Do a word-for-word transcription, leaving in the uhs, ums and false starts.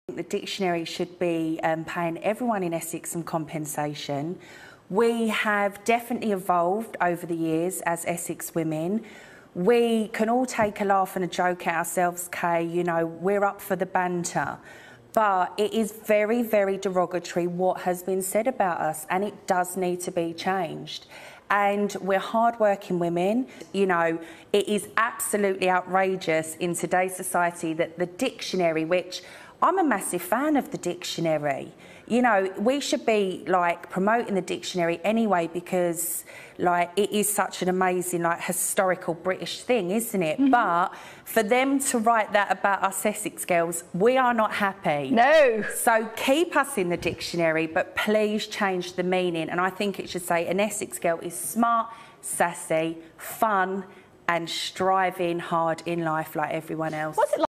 The dictionary should be um, paying everyone in Essex some compensation. We have definitely evolved over the years as Essex women. We can all take a laugh and a joke at ourselves, Kay, you know, we're up for the banter. But it is very, very derogatory what has been said about us, and it does need to be changed. And we're hard-working women. You know, it is absolutely outrageous in today's society that the dictionary, which I'm a massive fan of the dictionary, you know, we should be, like, promoting the dictionary anyway because, like, it is such an amazing, like, historical British thing, isn't it? Mm-hmm. But for them to write that about us Essex girls, we are not happy. No. So keep us in the dictionary, but please change the meaning. And I think it should say an Essex girl is smart, sassy, fun, and striving hard in life like everyone else. What's it like